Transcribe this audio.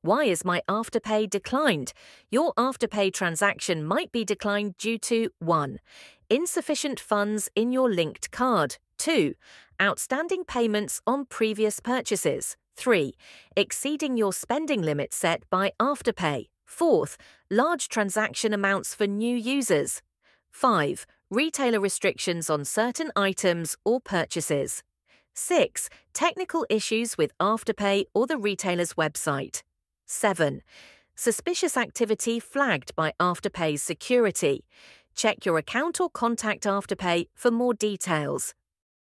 Why is my Afterpay declined? Your Afterpay transaction might be declined due to 1. Insufficient funds in your linked card. 2. Outstanding payments on previous purchases. 3. Exceeding your spending limit set by Afterpay. 4th, large transaction amounts for new users. 5. Retailer restrictions on certain items or purchases. 6. Technical issues with Afterpay or the retailer's website. 7. Suspicious activity flagged by Afterpay's security. Check your account or contact Afterpay for more details.